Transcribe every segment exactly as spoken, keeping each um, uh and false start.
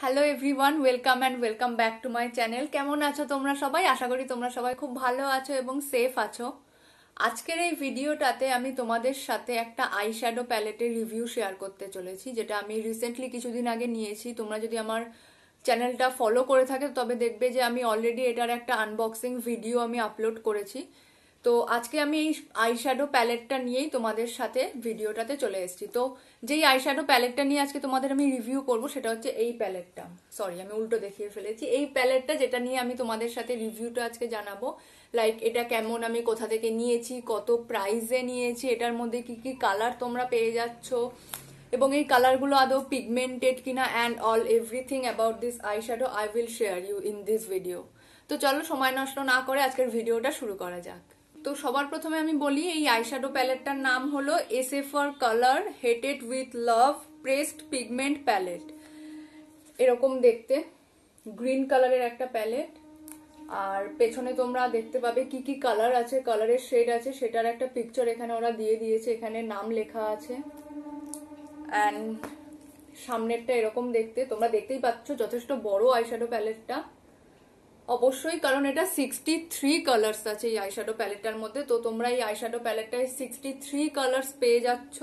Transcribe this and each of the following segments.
Hello everyone, welcome and welcome back to my channel. কেমন আছো তোমরা সবাই? আশা করি তোমরা সবাই খুব ভালো আছো এবং সেফ আছো। আজকের এই ভিডিওটাতে আমি তোমাদের সাথে একটা আইশ্যাডো প্যালেটের রিভিউ শেয়ার করতে চলেছি, যেটা আমি রিসেন্টলি কিছুদিন আগে নিয়েছি। তোমরা যদি আমার চ্যানেলটা ফলো করে থাকে তবে দেখবে যে আমি অলরেডি এটার একটা আনবক্সিং ভিডিও আমি আপলোড করেছি। তো আজকে আমি এই আইশ্যাডো প্যালেটটা নিয়েই তোমাদের সাথে ভিডিওটাতে চলে এসেছি। তো যেই আইশ্যাডো প্যালেটটা নিয়ে আজকে তোমাদের আমি রিভিউ করব সেটা হচ্ছে এই প্যালেটটা। সরি, আমি উল্টো দেখিয়ে ফেলেছি। এই প্যালেটটা যেটা নিয়ে আমি তোমাদের সাথে রিভিউটা আজকে জানাবো, লাইক এটা কেমন, আমি কোথা থেকে নিয়েছি, কত প্রাইসে নিয়েছি, এটার মধ্যে কি কি কালার তোমরা পেয়ে যাচ্ছ, এবং এই কালারগুলো আদৌ পিগমেন্টেড কিনা, and all everything about this eyeshadow I will share you in this video. তো চলো সময় নষ্ট না করে আজকের ভিডিওটা শুরু করা যাক। তো সবার প্রথমে আমি বলি, এই আইশ্যাডো প্যালেটটার নাম হলো S F R colour heated with love pressed pigment palette. এরকম দেখতে গ্রিন কালারের একটা প্যালেট, আর পেছনে তোমরা দেখতে পাবে কি কি কালার আছে, কালারের শেড আছে, সেটার একটা পিকচার এখানে ওরা দিয়ে দিয়েছে, এখানে নাম লেখা আছে। অ্যান্ড সামনেরটা এরকম দেখতে, তোমরা দেখতেই পাচ্ছ যথেষ্ট বড় আইশ্যাডো প্যালেটটা, অবশ্যই, কারণ এটা সিক্সটি থ্রি কালার্স আছে এই আইশ্যাডো প্যালেটটার মধ্যে। তো তোমরা এই আইশ্যাডো প্যালেটটায় সিক্সটি থ্রি কালার্স পেয়ে যাচ্ছ।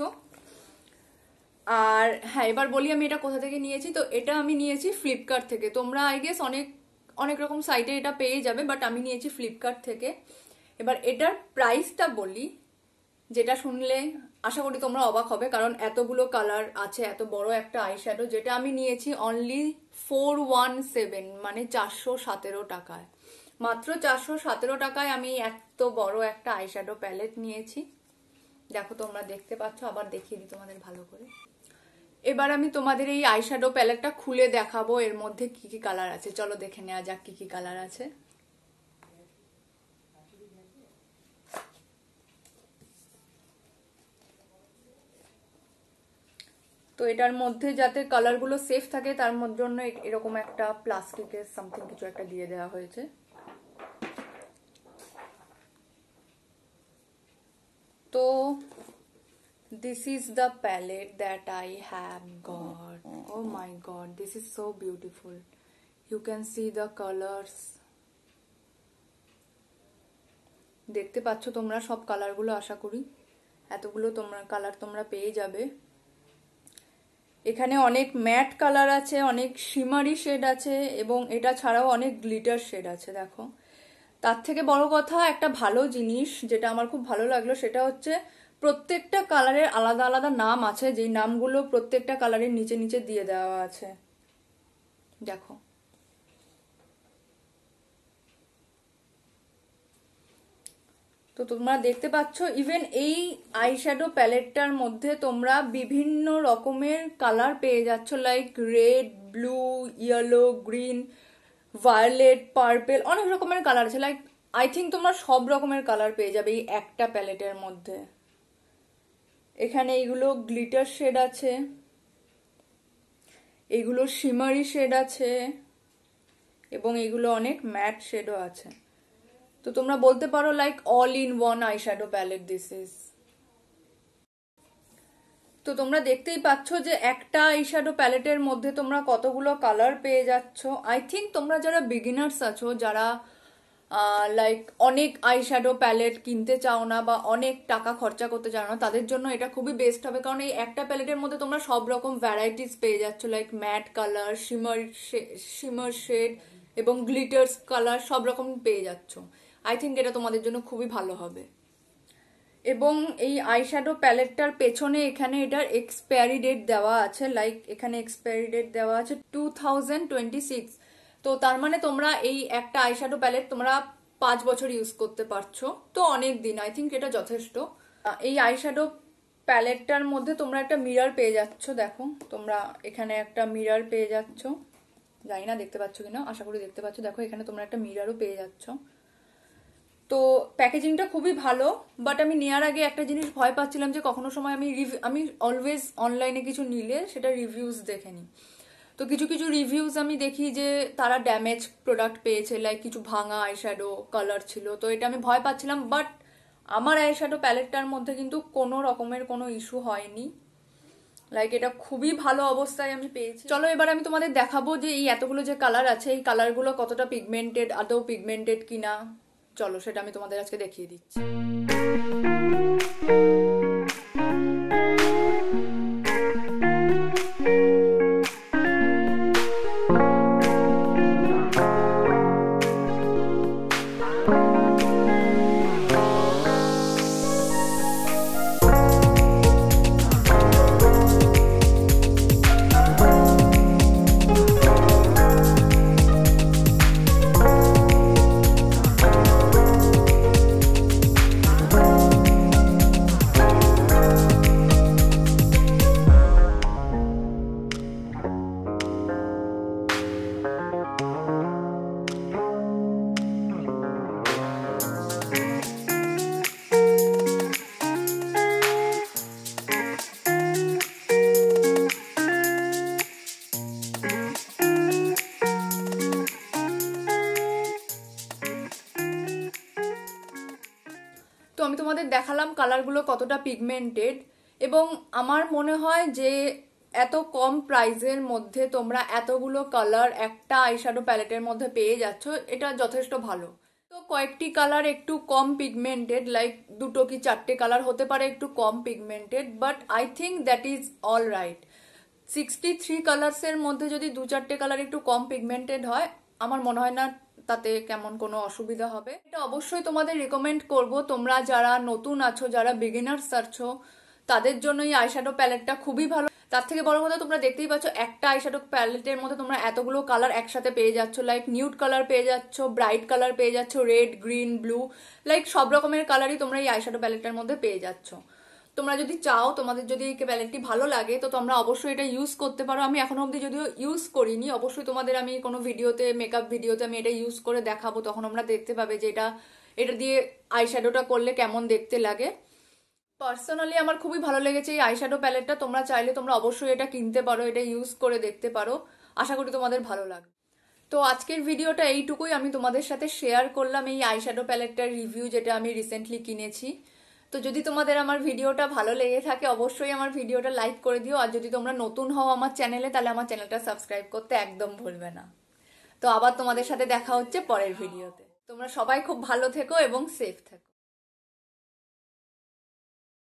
আর হ্যাঁ, এবার বলি আমি এটা কোথা থেকে নিয়েছি। তো এটা আমি নিয়েছি ফ্লিপকার্ট থেকে। তোমরা আই গেস অনেক অনেক রকম সাইটে এটা পেয়ে যাবে, বাট আমি নিয়েছি ফ্লিপকার্ট থেকে। এবার এটার প্রাইসটা বলি, যেটা শুনলে আশা করি তোমরা অবাক হবে, কারণ এতগুলো কালার আছে, এত বড় একটা আইশ্যাডো। যেটা আমি নিয়েছি অনলি ফোর ওয়ান সেভেন, মানে চারশো সতেরো টাকায়। মাত্র চারশো সতেরো টাকায় আমি এত বড় একটা আইশ্যাডো প্যালেট নিয়েছি। দেখো তোমরা দেখতে পাচ্ছ, আবার দেখিয়ে দিই তোমাদের ভালো করে। এবার আমি তোমাদের এই আইশ্যাডো প্যালেটটা খুলে দেখাবো এর মধ্যে কি কি কালার আছে। চলো দেখে নেওয়া যাক কি কি কালার আছে। তো এটার মধ্যে যাতে কালারগুলো সেফ থাকে তার জন্য এরকম একটা প্লাস্টিকের সামথিং কিছু একটা দিয়ে দেওয়া হয়েছে। তো this is the palette that I have got. Oh my god, this is so beautiful. You can see the colors. দেখতে পাচ্ছ তোমরা সব কালারগুলো, আশা করি এতগুলো তোমরা কালার তোমরা পেয়ে যাবে। এখানে অনেক ম্যাট কালার আছে, অনেক শিমারি শেড আছে, এবং এটা ছাড়াও অনেক গ্লিটার শেড আছে। দেখো, তার থেকে বড় কথা, একটা ভালো জিনিস যেটা আমার খুব ভালো লাগলো সেটা হচ্ছে প্রত্যেকটা কালারের আলাদা আলাদা নাম আছে, যেই নামগুলো প্রত্যেকটা কালারের নিচে নিচে দিয়ে দেওয়া আছে। দেখো, তো তোমরা দেখতে পাচ্ছ ইভেন এই আইশ্যাডো প্যালেটটার মধ্যে তোমরা বিভিন্ন রকমের কালার পেয়ে যাচ্ছ, like red, blue, yellow, green, violet, purple, অনেক রকমের কালার আছে। লাইক আই থিঙ্ক তোমরা সব রকমের কালার পেয়ে যাবে এই একটা প্যালেটের মধ্যে। এখানে এইগুলো গ্লিটার শেড আছে, এইগুলো শিমারি শেড আছে, এবং এইগুলো অনেক ম্যাট শেডও আছে। তো তোমরা বলতে পারো like all in one eyeshadow palette this is. তো তোমরা দেখতেই পাচ্ছ যে একটা আইশ্যাডো প্যালেটের মধ্যে তোমরা কতগুলো কালার পেয়ে যাচ্ছ। আই থিঙ্ক তোমরা যারা বিগিনার্স আছো, যারা লাইক অনেক আইশ্যাডো প্যালেট কিনতে চাও না বা অনেক টাকা খরচা করতে চাও না, তাদের জন্য এটা খুবই বেস্ট হবে, কারণ এই একটা প্যালেটের মধ্যে তোমরা সব রকম ভ্যারাইটিস পেয়ে যাচ্ছ, like matte colour, shimmer shimmer shade এবং গ্লিটার্স কালার, সব রকম পেয়ে যাচ্ছ। আই থিঙ্ক এটা তোমাদের জন্য খুবই ভালো হবে। এবং এই আইশ্যাডো প্যালেটটার পেছনে এখানে এটার এক্সপায়ারি ডেট দেওয়া আছে, লাইক এখানে এক্সপায়ারি ডেট দেওয়া আছে টু থাউজেন্ড টোয়েন্টি সিক্স। তো তার মানে তোমরা এই একটা আইশ্যাডো প্যালেট তোমরা পাঁচ বছর ইউজ করতে পারছো, তো অনেক দিন, আই থিঙ্ক এটা যথেষ্ট। এই আইশ্যাডো প্যালেটটার মধ্যে তোমরা একটা মিরর পেয়ে যাচ্ছ। দেখো, তোমরা এখানে একটা মিরর পেয়ে যাচ্ছ, জানি না দেখতে পাচ্ছ কিনা, আশা করি দেখতে পাচ্ছ। দেখো, এখানে তোমরা একটা মিররও পেয়ে যাচ্ছ। তো প্যাকেজিংটা খুবই ভালো, বাট আমি নেওয়ার আগে একটা জিনিস ভয় পাচ্ছিলাম যে কখনো সময় আমি আমি অলওয়েজ অনলাইনে কিছু নিলে সেটা রিভিউজ দেখে নিই। তো কিছু কিছু রিভিউজ আমি দেখি যে তারা ড্যামেজ প্রোডাক্ট পেয়েছে, লাইক কিছু ভাঙা আইশ্যাডো কালার ছিল। তো এটা আমি ভয় পাচ্ছিলাম, বাট আমার আইশ্যাডো প্যালেটটার মধ্যে কিন্তু কোনো রকমের কোনো ইস্যু হয়নি। লাইক এটা খুবই ভালো অবস্থায় আমি পেয়েছি। চলো এবার আমি তোমাদের দেখাবো যে এই এতগুলো যে কালার আছে এই কালারগুলো কতটা পিগমেন্টেড, আদৌ পিগমেন্টেড কিনা। চলো সেটা আমি তোমাদের আজকে দেখিয়ে দিচ্ছি। তো আমি তোমাদের দেখালাম কালারগুলো কতটা পিগমেন্টেড, এবং আমার মনে হয় যে এত কম প্রাইসের মধ্যে তোমরা এতগুলো কালার একটা আইশ্যাডো প্যালেটের মধ্যে পেয়ে যাচ্ছ, এটা যথেষ্ট ভালো। তো কয়েকটি কালার একটু কম পিগমেন্টেড, লাইক দুটো কি চারটে কালার হতে পারে একটু কম pigmented, but I think that is all right. Sixty three কালার্সের মধ্যে যদি দু চারটে কালার একটু কম পিগমেন্টেড হয়, আমার মনে হয় না তাতে কেমন কোনো অসুবিধা হবে। এটা অবশ্যই তোমাদের রিকমেন্ড করব, তোমরা যারা নতুন আছো, যারা বিগিনার্স আছো, তাদের জন্য এই আইশ্যাডো প্যালেটটা খুবই ভালো। তার থেকে বড় কথা তোমরা দেখতেই পাচ্ছ একটা আইশ্যাডো প্যালেটের মধ্যে তোমরা এতগুলো কালার একসাথে পেয়ে যাচ্ছ, লাইক নিউড কালার পেয়ে যাচ্ছ, ব্রাইট কালার পেয়ে যাচ্ছ, রেড, গ্রিন, ব্লু, লাইক সব রকমের কালারই তোমরা এই আইশ্যাডো প্যালেটটার মধ্যে পেয়ে যাচ্ছ। তোমরা যদি চাও, তোমাদের যদি এই প্যালেটটি ভালো লাগে, তো তোমরা অবশ্যই এটা ইউজ করতে পারো। আমি এখনো অবধি যদিও ইউজ করিনি, অবশ্যই তোমাদের আমি কোনো ভিডিওতে, মেকআপ ভিডিওতে আমি এটা ইউজ করে দেখাবো, তখন আমরা দেখতে পাবে যে এটা এটা দিয়ে আইশ্যাডোটা করলে কেমন দেখতে লাগে। পার্সোনালি আমার খুবই ভালো লেগেছে এই আইশ্যাডো প্যালেটটা। তোমরা চাইলে তোমরা অবশ্যই এটা কিনতে পারো, এটা ইউজ করে দেখতে পারো, আশা করি তোমাদের ভালো লাগবে। তো আজকের ভিডিওটা এইটুকুই, আমি তোমাদের সাথে শেয়ার করলাম এই আইশ্যাডো প্যালেটটার রিভিউ, যেটা আমি রিসেন্টলি কিনেছি। তো যদি তোমাদের আমার ভিডিওটা ভালো লেগে থাকে অবশ্যই আমার ভিডিওটা লাইক করে দিও, আর যদি তোমরা নতুন হও আমার চ্যানেলে, তাহলে আমার চ্যানেলটা সাবস্ক্রাইব করতে একদম ভুলবে না। তো আবার তোমাদের সাথে দেখা হচ্ছে পরের ভিডিওতে। তোমরা সবাই খুব ভালো থেকো এবং সেফ থেকো।